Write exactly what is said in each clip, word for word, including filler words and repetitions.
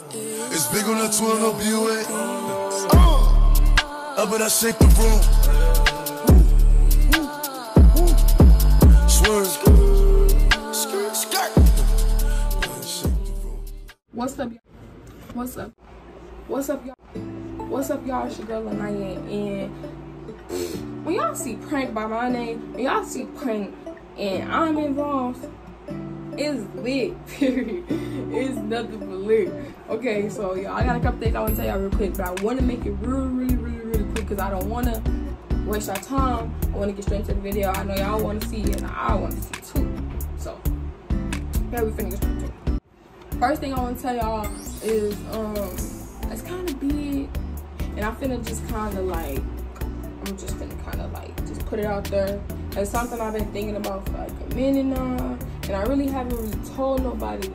It's big on the twin, no B O A. Uh, up and I shake the room. Swerve. What's up, y'all? What's up? What's up, y'all? What's up, y'all? It's your girl, Lanaya, and when y'all see prank by my name, when y'all see prank and I'm involved, it's lit, period. It's nothing but lit. Okay, so y'all, I got a couple things I want to tell y'all real quick, but I want to make it really, really, really, really quick because I don't want to waste our time. I want to get straight to the video. I know y'all want to see it, and I want to see it too. So, yeah, we finna get straight to it. First thing I want to tell y'all is, um, it's kind of big, and I'm finna just kind of like, I'm just finna kind of like, just put it out there. It's something I've been thinking about for like a minute now, and I really haven't really told nobody.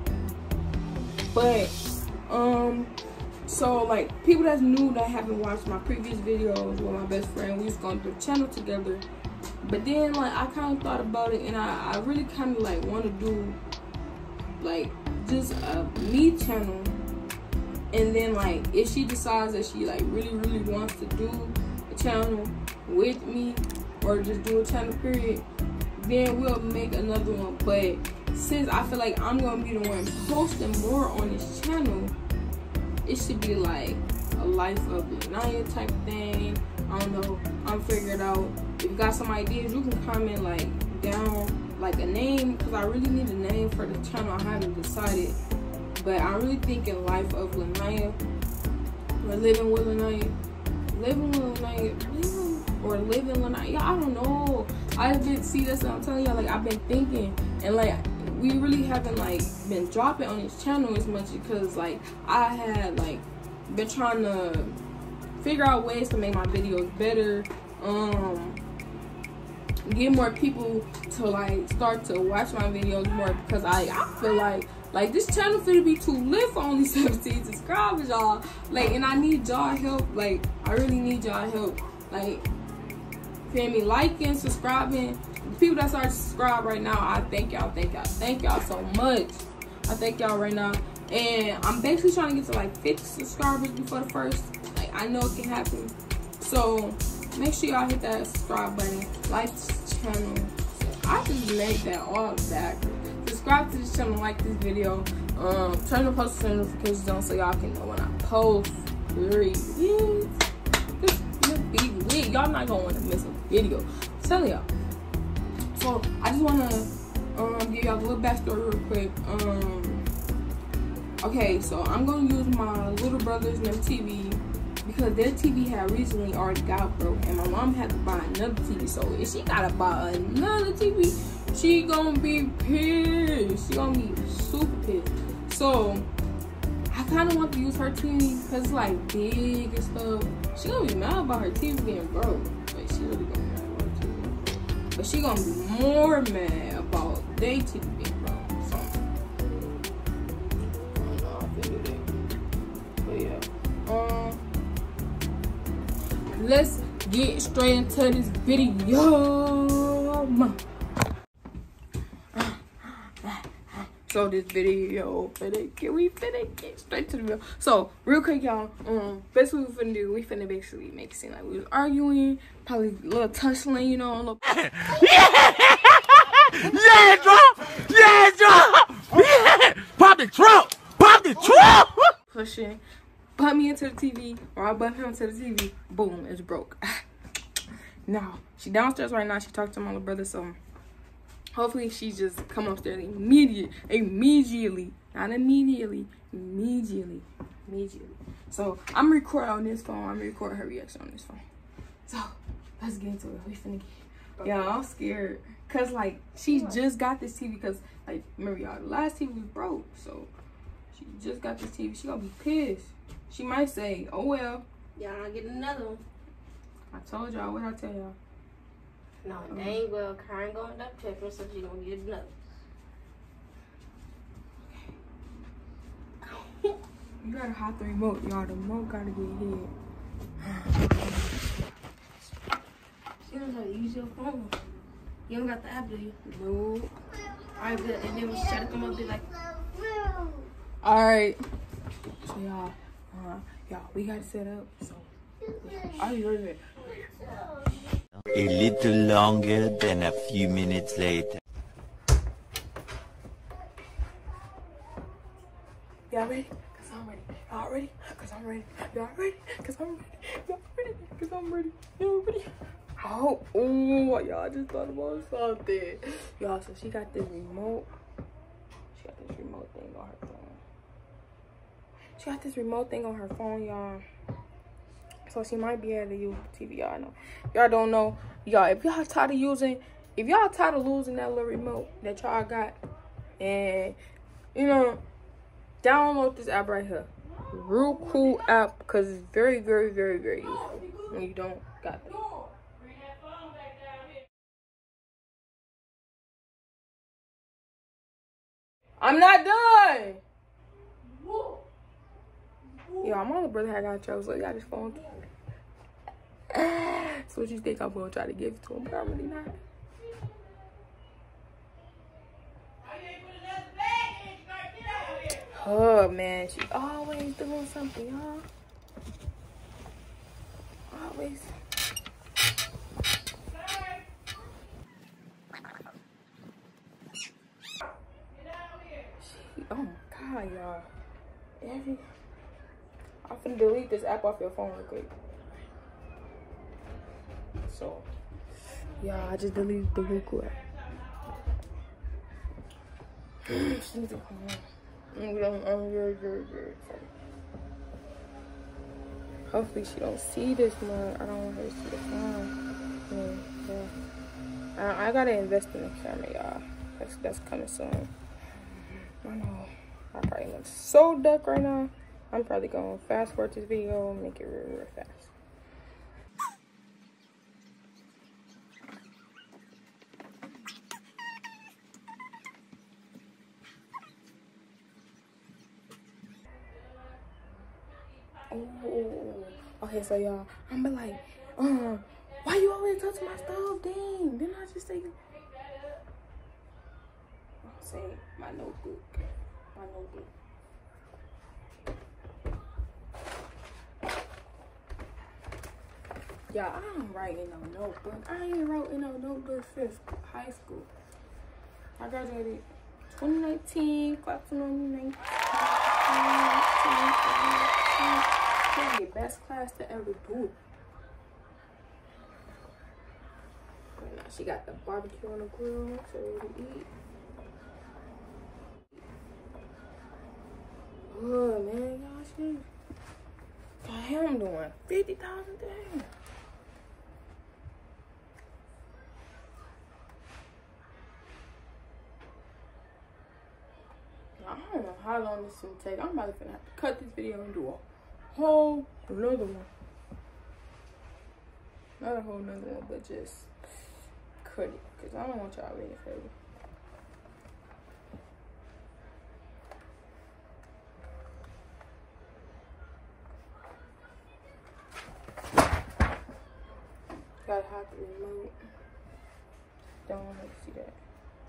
But, um, so like, people that's new that haven't watched my previous videos with my best friend, we was going through the channel together. But then, like, I kind of thought about it, and I, I really kind of like want to do, like, just a me channel. And then, like, if she decides that she like really really wants to do a channel with me or just do a channel period, then we'll make another one. But since I feel like I'm gonna be the one posting more on this channel, it should be like a life of Lanaya type thing. I don't know, I'm figuring it out. If you got some ideas, you can comment like down like a name, because I really need a name for the channel. I haven't decided, but I'm really thinking life of Lanaya, or living with Lanaya, living with Lanaya, living, or living Lanaya. Yeah, I don't know. I didn't see this, and I'm telling y'all, like, I've been thinking, and like we really haven't like been dropping on this channel as much because like I had like been trying to figure out ways to make my videos better, um get more people to like start to watch my videos more, because I I feel like like this channel finna be too lit for only seventeen subscribers, y'all. Like, and I need y'all help. Like, I really need y'all help. Like, feel me? Liking, subscribing. The people that started to subscribe right now, I thank y'all, thank y'all, thank y'all so much. I thank y'all right now. And I'm basically trying to get to like fifty subscribers before the first. Like, I know it can happen. So make sure y'all hit that subscribe button, like this channel. I just made that all back. Subscribe to this channel, like this video. Um, turn the post notifications on so y'all can know when I post. Period. This will be lit. Y'all not gonna want to miss a video. I'm telling y'all. So I just wanna um give y'all a little backstory real quick. Um, okay, so I'm gonna use my little brother's new T V. Because their T V had recently already got broke, and my mom had to buy another T V. So if she gotta buy another T V, she gonna be pissed. She gonna be super pissed. So I kind of want to use her T V because it's like big and stuff. She gonna be mad about her T V being broke. Like, she really gonna be mad about her T V. But she gonna be more mad about their T V being broke. So I don't know if they do that. But yeah. Um. Let's get straight into this video. So this video, finna get, we finna get straight to the video. So real quick, y'all. Um, basically we finna do, we finna basically make it seem like we was arguing, probably a little tussling, you know. A little yeah, yeah, drop, yeah, drop, yeah. Pop the trunk, pop the trunk. Pushing. Butt me into the T V, or I butt him into the T V. Boom, it's broke. Now, she downstairs right now. She talked to my little brother, so hopefully she just come upstairs immediately. Immediately. Not immediately. Immediately. Immediately. So, I'm recording on this phone. I'm recording her reaction on this phone. So, let's get into it. We finna get... Yeah, I'm scared. Because, like, she just got this T V because, like, remember, y'all, the last T V was broke. So, she just got this T V. She gonna be pissed. She might say, oh well. Y'all not getting another one. I told y'all, what I tell y'all? No, um, dang well, Karen going up to her, so she gonna get another. Okay. You gotta hide the remote, y'all. The remote gotta get hit. She knows how to use your phone. You don't got the app, do you? No. Alright, good. And then when she try to come up, be like, alright. So y'all, uh, y'all, we got it set up. So are you ready? A little longer than a few minutes later. Y'all ready? Cause I'm ready. Y'all ready? Cause I'm ready. Y'all ready? Cause I'm ready. Y'all ready? Cause I'm ready. Y'all ready? Oh, oh, y'all, I just thought about something. Y'all, so she got this remote. She got this remote thing on her phone. She got this remote thing on her phone, y'all. So she might be able to use the T V, y'all know. Y'all don't know. Y'all, if y'all tired of using, if y'all tired of losing that little remote that y'all got, and, you know, download this app right here. Real cool app, because it's very, very, very, very useful when you don't got it. I'm not done. Yeah, my little brother had got trouble, so he got his phone. So what you think I'm gonna try to give it to him, but I'm really not. Oh man, she always doing something, y'all. Always. She, oh my god, y'all. Every I'm finna delete this app off your phone real quick. So, yeah, I just deleted the Roku app. She's a I'm very, very, very sorry. Hopefully she don't see this one. I don't want her to see the phone. Yeah, yeah. I, I gotta invest in the camera, y'all. That's, that's coming soon. I know. I probably look so duck right now. I'm probably gonna fast forward this video and make it real, real fast. Oh, okay, so y'all, I'm be like, um, why you always touch my stuff? Dang, didn't I just say? I'll say my notebook, my notebook. Yeah, I don't write in no notebook. I ain't wrote in no notebook since high school. I graduated twenty nineteen, class of twenty nineteen. The best class to ever do it. Right now, she got the barbecue on the grill, so ready to eat. Oh man, y'all, she. The hell I'm doing fifty thousand days. I don't know how long this is gonna take. I'm about to have to cut this video and do a whole another one. Not a whole another one, but just cut it. Because I don't want y'all being afraid. Gotta have the remote. Don't want to see that.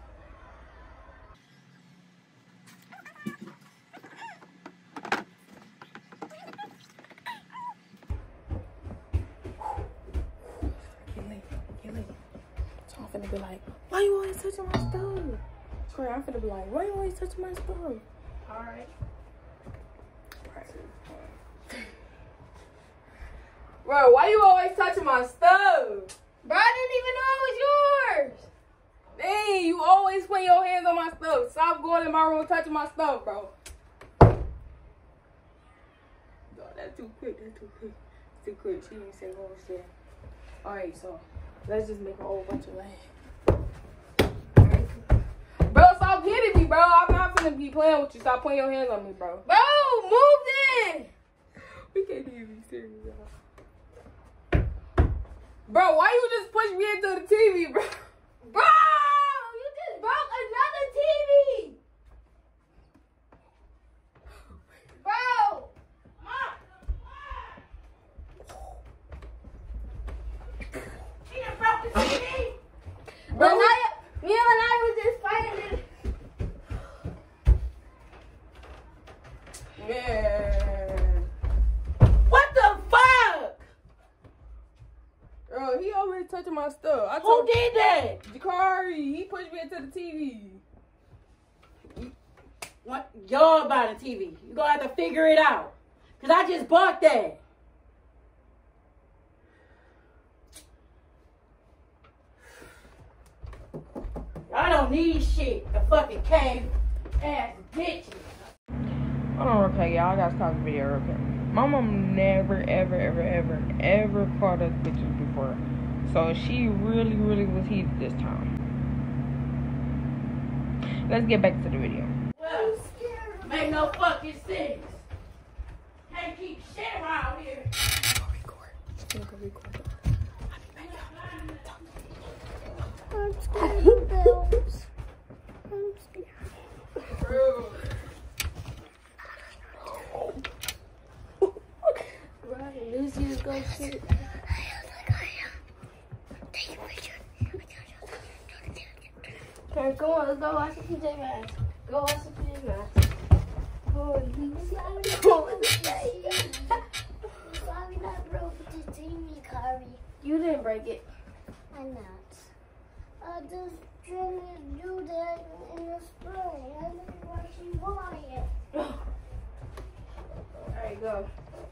I'm finna be like, why you always touching my stuff? Corey, I'm finna be like, why you always touching my stuff? Alright. Bro, why you always touching my stuff? Bro, I didn't even know it was yours. Dang, you always putting your hands on my stuff. Stop going in my room touching my stuff, bro. No, that's too quick. That's too quick. It's too quick. She didn't say what she said. Alright, so let's just make a whole bunch of land. Bro, stop hitting me, bro. I'm not gonna be playing with you. Stop putting your hands on me, bro. Bro, move in. We can't even be serious, y'all. Bro, why you just push me into the T V, bro? Bro, you just broke another T V. Bro. He done broke the T V. But now, me and I was just fighting it. Man. touching my stuff. I Who told did that? Jakari, he pushed me into the T V. What? Y'all buy the T V. You gonna have to figure it out. Cause I just bought that. I don't need shit. A fucking cave ass bitches. Hold on real quick, y'all. I gotta stop the video real quick. My mom never, ever, ever, ever, ever called us bitches before. So she really, really was heated this time. Let's get back to the video. Well, make no fucking sense. Can't keep shit around here. Go record. I'm gonna go record. I'm scared, Bells. I'm scared. Bro. Right, Lucy's going to shoot. Take a picture. Okay, come on, let's go watch the P J Masks. Go watch the P J Masks. Oh, Lucy. Oh, sorry that broke the T V, Kari. You didn't break it. I'm not. I just didn't do that in the spring. I didn't want you want it. Alright, go.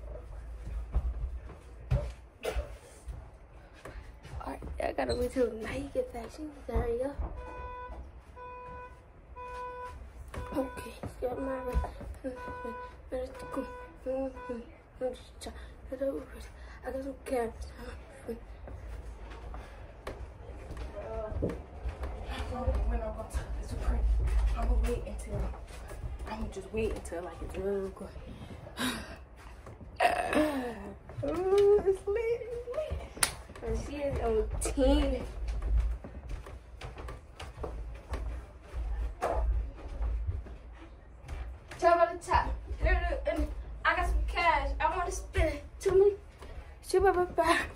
Alright, I gotta wait till now you get back. There you go. Okay, got my I got some carrots. When I'm gonna talk this print, I'm gonna wait until I'm gonna just wait until like it's real good. Oh, it's lit, it's lit. And she is on ten. Top of the top. And I got some cash. I want to spend it to me. Shoot my back.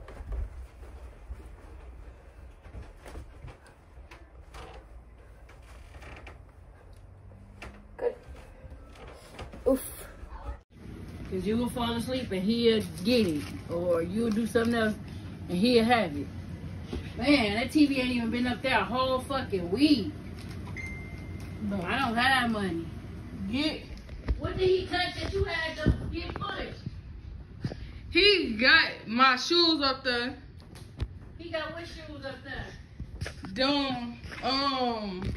Good. Oof. Cause you will fall asleep and he'll get it. Or you'll do something else and he'll have it. Man, that T V ain't even been up there a whole fucking week. No, I don't have money. Get. What did he touch that you had to get pushed? He got my shoes up there. He got what shoes up there? Them, um,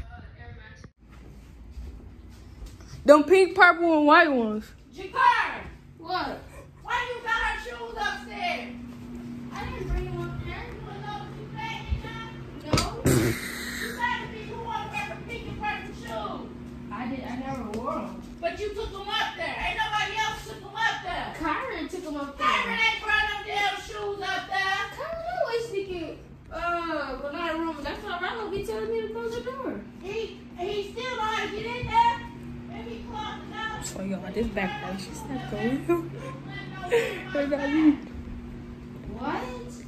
them pink, purple, and white ones. Jakar! What? Why you got her shoes upstairs? I didn't bring him up there. You wanna know what you paying now? No. You got to be who wanna wear the pink and purple shoes. I did. I never wore them. But you took them up there. Ain't nobody else took them up there. Kyron took them up there. Kyron ain't brought them damn shoes up there. Kyron always thinking, uh, but not a room. That's why Rallo be telling me to close the door. He he still know how to get in there. Maybe close it out. So y'all, this backpack, she's not going. I got you. What?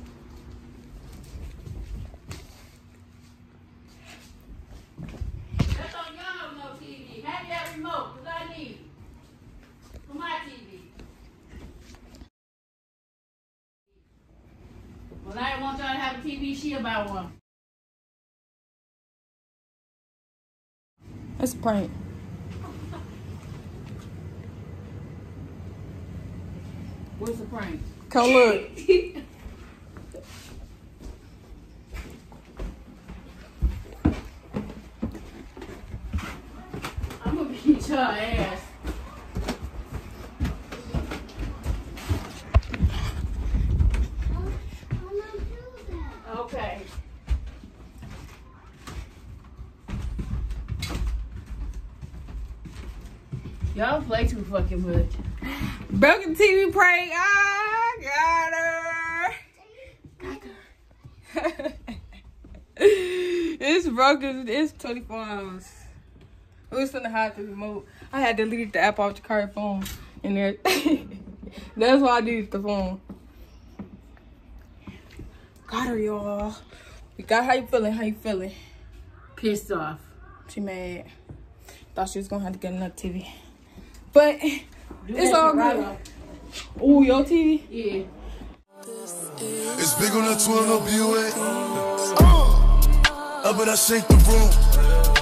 That's on y'all no T V. Have that remote, cause I need it. For my T V. Well, I didn't want y'all to have a T V. She about one. That's a prank. What's the prank? Come look. I'm gonna beat your ass. Okay. Y'all play too fucking much. Broken T V prank. I got her. Got her. It's broken. It's twenty-four hours. It was gonna hide the remote. I had deleted the app off the car phone in there. That's why I deleted the phone. Got her, y'all. We got how you feeling? How you feeling? Pissed off. She mad. Thought she was gonna have to get another T V. But Do it's that all shit right good. off. Oh, your T V? Yeah. It's big on the twin of Buick. Uh, up and I shake the room.